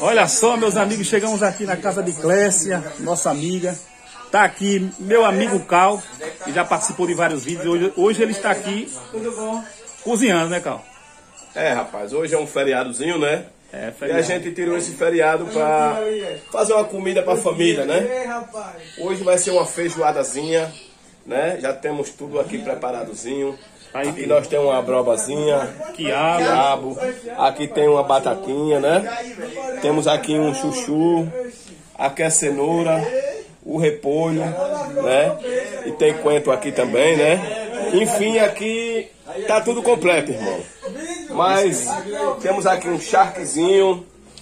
Olha só, meus amigos, chegamos aqui na casa de Clécia, nossa amiga. Tá aqui meu amigo Cal, que já participou de vários vídeos. Hoje ele está aqui cozinhando, né, Cal? É, rapaz, hoje é um feriadozinho, né? É, E feriado. a gente tirou esse feriado pra fazer uma comida pra família, né? Hoje vai ser uma feijoadazinha, né? Já temos tudo aqui preparadozinho. Aqui nós temos uma abrobazinha, quiabo, aqui tem uma batatinha, né? Temos aqui um chuchu, aqui é cenoura, o repolho, né? E tem coentro aqui também, né? Enfim, aqui tá tudo completo, irmão. Mas temos aqui um charquezinho,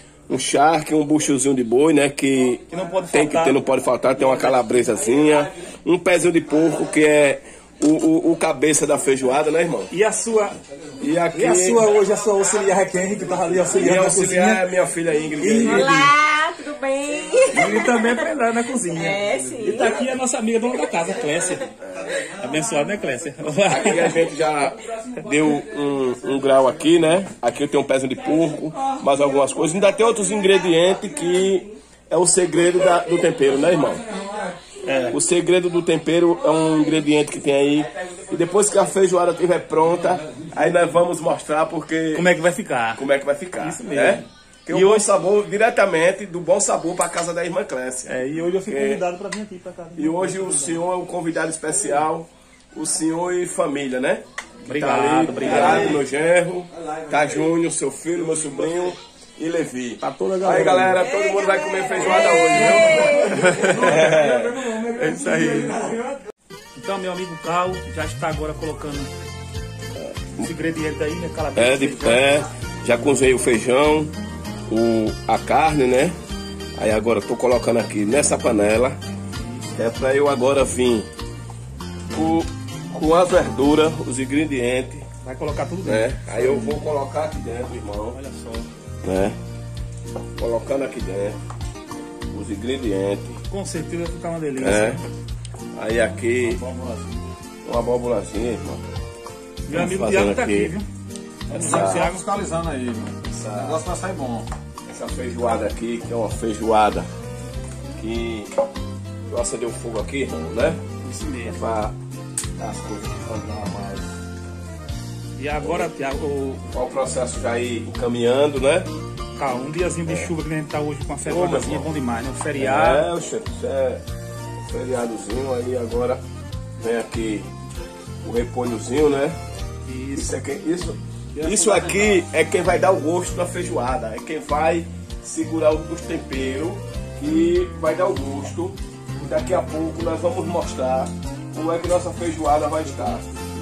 um buchozinho de boi, né? Que não pode tem que faltar. ter, não pode faltar. Tem uma calabresazinha, um pezinho de porco, que é o cabeça da feijoada, né, irmão? E a sua, E aqui hoje, a sua auxiliar é quem? Que tava ali auxiliando minha na auxiliar cozinha. é minha filha Ingrid. Olá, tudo bem? E também aprendendo na cozinha. É, sim. E tá aqui a nossa amiga dona da casa, Clécia. Abençoada, né, Clécia? Aqui a gente já deu um grau aqui, né? Aqui eu tenho um pezinho de porco, mais algumas coisas. Ainda tem outros ingredientes que é o segredo do tempero, né, irmão? É. O segredo do tempero é um ingrediente que tem aí. E depois que a feijoada estiver pronta, aí nós vamos mostrar porque Como é que vai ficar? como é que vai ficar. Isso mesmo. Né? Que E o bom hoje- sabor, diretamente do bom sabor para a casa da irmã Clécia. É, e hoje eu fui convidado para vir aqui para casa. E hoje o senhor é um convidado especial, o senhor e família, né? Obrigado, obrigado. Meu genro, tá Júnior, seu filho, meu sobrinho e Levi. Tá toda a galera. Aí, galera, todo mundo vai comer feijoada hoje, viu? É isso aí. Então, meu amigo Cal já está agora colocando os ingredientes aí, né? Calabresa, De feijão. pé, já cozinhei o feijão, a carne, né? Aí agora eu tô colocando aqui nessa panela, que é pra eu agora vir com as verduras, os ingredientes, Vai colocar tudo dentro. né? Aí eu vou colocar aqui dentro, irmão, Olha só. né? Colocando aqui dentro os ingredientes, Com certeza vai ficar uma delícia. né? Aí aqui uma abóborazinha, irmão. Meu amigo fazendo Thiago tá aqui, aqui. viu? Essa, Thiago, Fiscalizando aí, mano. O negócio vai sair bom. essa feijoada aqui, que é uma feijoada que eu acender o fogo aqui, irmão, né? isso mesmo. Pra as coisas andar mais. E agora, Thiago, Qual o processo já ir encaminhando, né? Cal, um diazinho de chuva que a gente tá hoje com a feijoadazinha, irmão. bom demais, né? Um feriado. o chefe, isso é um feriadozinho, aí agora vem aqui o repolhozinho, né? Isso. Isso aqui é quem vai dar o gosto da feijoada, é quem vai segurar os temperos que vai dar o gosto. E daqui a pouco nós vamos mostrar como é que nossa feijoada vai estar.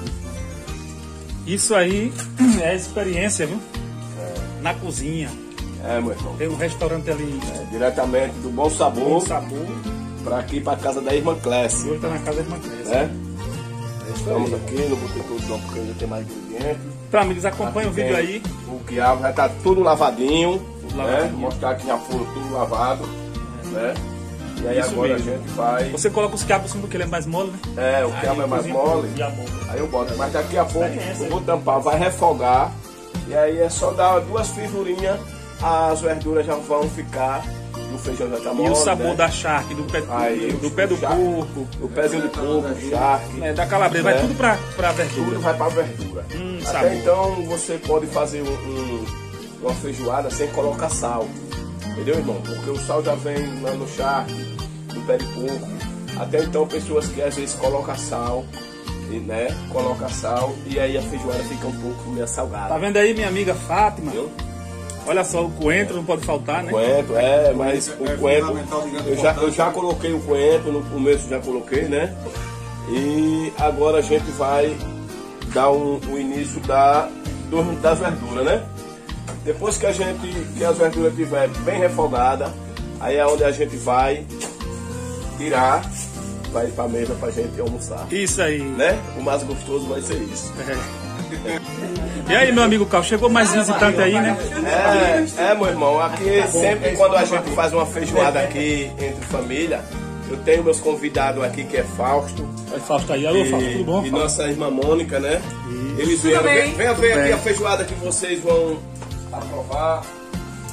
Isso aí é experiência, viu? Na cozinha. É, meu irmão. Tem um restaurante ali, Diretamente do Bom bom Sabor sabor. para aqui, para casa da irmã E Clécia, hoje tá na casa da irmã Clécia. né? Estamos aqui, não botei tudo não, porque ainda tem mais ingredientes. Então, amigos, acompanha o vídeo aí. O quiabo já está tudo lavadinho, né? lavadinho. Mostrar que já foram tudo lavado, né? E aí Isso agora mesmo. a gente vai... Você coloca os quiabos assim porque ele é mais mole, né? É, o quiabo é mais cozinha mole, e a boca. aí eu boto. Mas daqui a pouco Experiência. eu vou tampar, vai refogar. E aí é só dar duas figurinhas, as verduras já vão ficar, o feijão já tá mole, E o sabor né? da charque, do pé, Aí, do pé do charque. porco, O pezinho de porco, o charque, né, da calabresa, vai É. tudo pra tudo verdura. vai para verdura. sabor. Até então você pode fazer uma feijoada sem colocar sal. Entendeu, irmão? Porque o sal já vem lá no charque, no pé de porco. Até então pessoas que às vezes colocam sal, né? Coloca sal e aí a feijoada fica um pouco meio salgada. Tá vendo aí minha amiga Fátima? Entendeu? Olha só, o coentro não pode faltar, né? Coentro, mas o coentro, eu já coloquei o coentro, no começo já coloquei, né? E agora a gente vai dar o início das verduras, né? Depois que as verduras estiver bem refogada, aí é onde a gente vai tirar, vai para a mesa pra gente almoçar, Isso aí. né? O mais gostoso vai ser isso. E aí, meu amigo Cal, chegou mais visitante aí, né? Meu irmão, aqui sempre quando a gente faz uma feijoada aqui entre família, eu tenho meus convidados aqui que é Fausto Aí, Fausto aí. Alô, Fausto, tudo bom? e nossa irmã Mônica, né? Eles vieram, venha ver aqui a feijoada que vocês vão aprovar.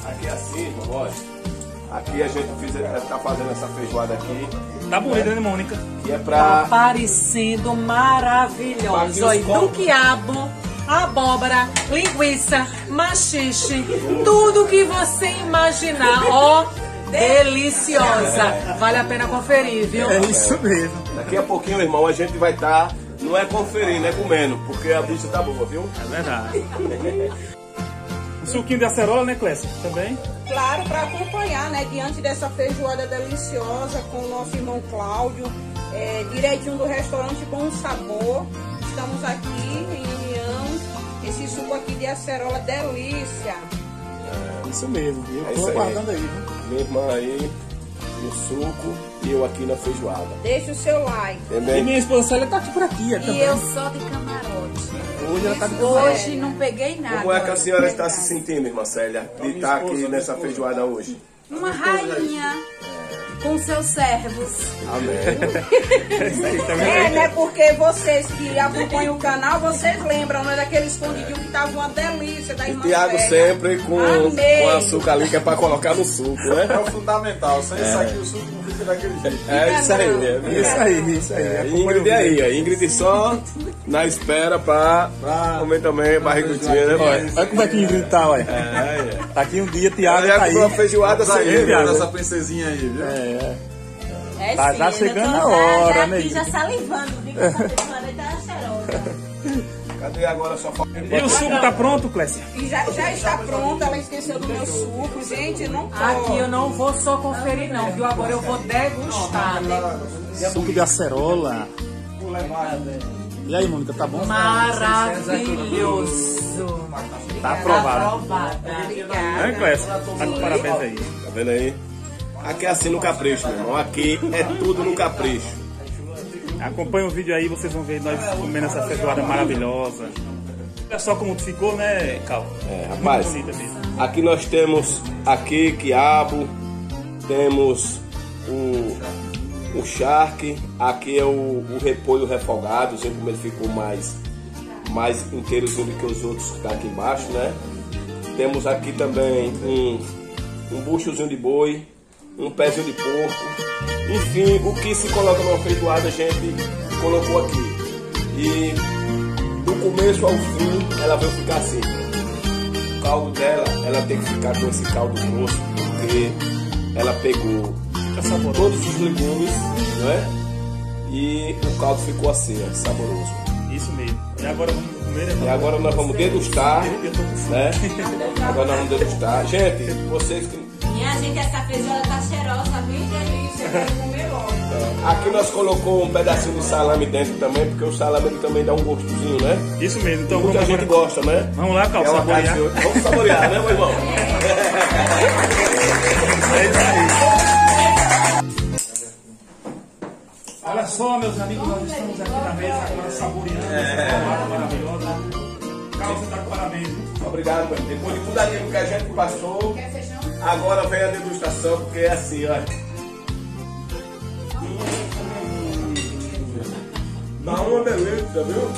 Aqui é assim, irmão, olha. Aqui a gente tá fazendo essa feijoada aqui. Tá bonita, né, Mônica? Que é Tá pra... parecendo maravilhoso. Olha, do quiabo, abóbora, linguiça, machixe, tudo que você imaginar. Ó, deliciosa. Vale a pena conferir, viu? É isso mesmo. Daqui a pouquinho, irmão, a gente vai estar... Não é conferindo, é comendo, porque a bicha tá boa, viu? É verdade. Um suquinho de acerola, né, Clécia? Também? Claro, para acompanhar, né? Diante dessa feijoada deliciosa com o nosso irmão Cláudio, direitinho do restaurante Bom Sabor. Estamos aqui em união. Esse suco aqui de acerola, delícia. Isso mesmo. Eu isso tô aí. aguardando aí, viu? Minha irmã aí no suco e eu aqui na feijoada. Deixa o seu like. E Entendeu? minha esposa Célia tá aqui por aqui, E também. eu sou de camarote. Hoje ela tá de Hoje não peguei nada. Como é que a senhora está se sentindo, irmã Célia, de estar aqui nessa feijoada hoje? Uma rainha com seus servos. Amém. É isso aí, tá vendo? Né? Porque vocês que acompanham o canal, vocês lembram, né? Daquele escondidinho que tava uma delícia da E irmã Tiago Célia. sempre com Amei. açúcar ali que é pra colocar no suco, né? É o fundamental. Sem isso aqui o suco não fica daquele jeito. É isso aí. Isso aí. Ingrid aí, a Ingrid só na espera pra comer também barrigudinha, né, pai? Olha como é que Ingrid tá, olha. Tá aqui um dia, Tiago Ela tá aí. comprou uma feijoada sem Aí, ele, Thiago. essa princesinha aí, viu? É Tá sim, já eu chegando tô a hora, já né, aqui, Ingrid? já salivando, viu? Que essa feijoada tá cheirosa. Cadê agora só falta? E o suco tá pronto, Clécia? E já está pronta, ela esqueceu do meu suco, gente, não pode. Aqui eu não vou só conferir não, viu? Agora eu vou degustar. Suco de acerola. E aí, Mônica, tá bom? Maravilhoso. Tá aprovado. Aprovada. É, Clécia? Tá com parabéns aí. Tá vendo aí? Aqui é assim no capricho, meu irmão. Aqui é tudo no capricho. Acompanha o vídeo aí, vocês vão ver nós comendo essa feijoada maravilhosa. Olha só como ficou, né, Cal? Rapaz, Muito bonita mesmo. aqui nós temos aqui quiabo, temos o charque, aqui é o repolho refogado, assim como ele ficou mais inteirozinho do que os outros que tá aqui embaixo, né? Temos aqui também um buchozinho de boi, um pezinho de porco. Enfim, o que se coloca numa feijoada a gente colocou aqui. E do começo ao fim ela vai ficar assim. O caldo dela, ela tem que ficar com esse caldo grosso, porque ela pegou todos os legumes, não é? E o caldo ficou assim, ó, saboroso. Isso mesmo. E agora vamos comer, né? E agora nós vamos degustar, Eu tô com fome. né? Agora nós vamos degustar. Gente, vocês que... Minha gente, essa feijoada tá cheirosa, bem delícia, eu quero comer logo. Aqui nós colocamos um pedacinho de salame dentro também, porque o salame ele também dá um gostozinho, né? Isso mesmo. Então Muita vamos gente agora. gosta, né? Vamos lá, Cal, É uma saborear. carne de- Vamos saborear, né, meu irmão? Olha só, meus amigos, nós estamos aqui na mesa agora saboreando essa feijoada maravilhosa. Cal, você tá com parabéns. Obrigado, meu irmão. Depois de tudo aquilo que a gente passou, agora vem a degustação, porque é assim, ó. Dá uma delícia, viu?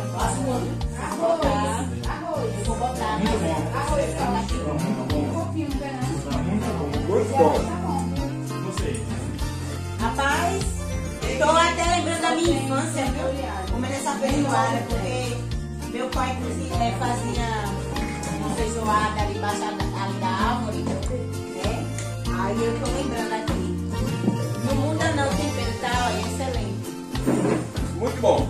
Muito bom. Rapaz, tô até lembrando da minha infância, viu? Comendo essa feijoada, porque meu pai fazia uma feijoada ali embaixo ali da árvore, né? Aí eu tô lembrando aqui. Não muda não, o tempero tá excelente. Muito bom.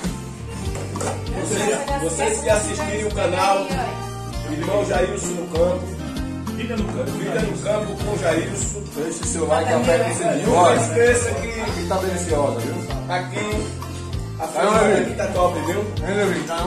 Vocês que assistirem o canal Irmão Jailson no Campo, Vida no campo. Vida no Campo com Jailson. Deixe seu like, aperta o sininho. Não Olha, esqueça que que tá deliciosa, viu? aqui a feijoada aqui tá top, viu? Hein, Levi? Então,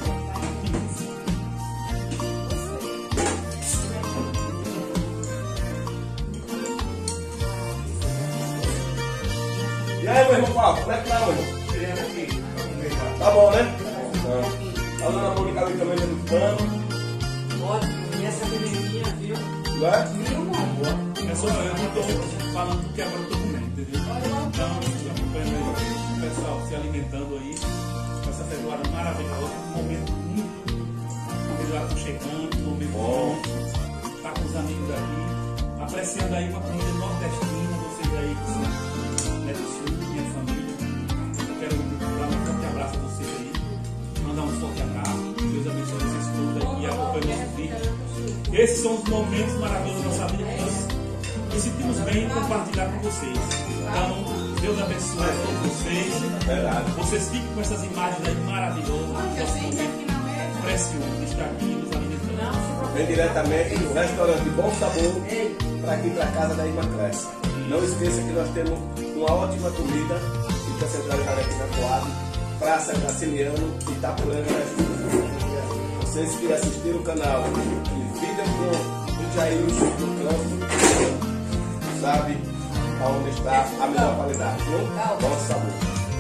E aí, meu irmão Paulo, como é que tá, meu irmão? Tá bom, né? A dona Mônica ali também degustando. Ótimo, e essa bebezinha, viu? Não é? É só eu não tô falando porque agora eu tô comendo, entendeu? Então, acompanhando aí o pessoal se alimentando aí com essa feijoada maravilhosa, um momento muito. A feijoada tá chegando, um momento bom. Tá Tá com os amigos aqui, apreciando aí uma comida nordestina, vocês aí que são do sul, minha família. Eu quero dar um forte abraço a vocês aí, mandar um forte abraço. Deus abençoe vocês todos aí e acompanhe nosso vídeo. Esses são os momentos maravilhosos da nossa vida que nós nos sentimos bem em compartilhar com vocês. Então, Deus abençoe a todos vocês. Verdade. Vocês fiquem com essas imagens aí maravilhosas. Precioso estar aqui nos alimentando. Vem diretamente do restaurante Bom Sabor para aqui para casa da Irmã Clécia. Não esqueça que nós temos uma ótima comida, fica centralizada aqui na Coab, Praça Graciliano, Itapuranga, Vocês que assistiram o canal e Vida com o Jair no campo, sabe aonde está a melhor qualidade, viu? Bom Sabor.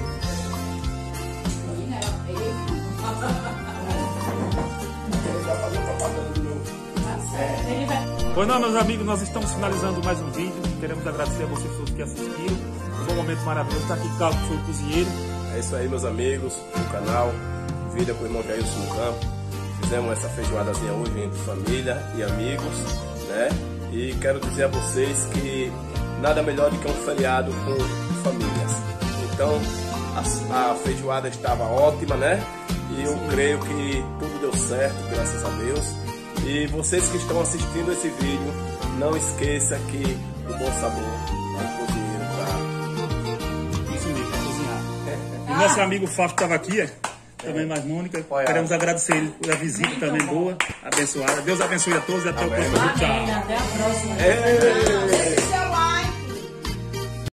Pois não, meus amigos, nós estamos finalizando mais um vídeo. Queremos agradecer a vocês todos que assistiram. Foi um momento maravilhoso. Está aqui Carlos, que foi o cozinheiro. É isso aí, meus amigos, o canal Vida com o irmão Jair no campo. Fizemos essa feijoadazinha hoje entre família e amigos, né? E quero dizer a vocês que nada melhor do que um feriado com famílias. Então, a feijoada estava ótima, né? E eu creio que tudo deu certo, graças a Deus. E vocês que estão assistindo esse vídeo, não esqueça que o Bom Sabor é um cozinheiro para... Isso mesmo, para cozinhar. E nosso amigo Fábio estava aqui, também mais Mônica. Queremos agradecer ele pela visita também boa, abençoada. Deus abençoe a todos e até o próximo vídeo. Tchau. Até a próxima.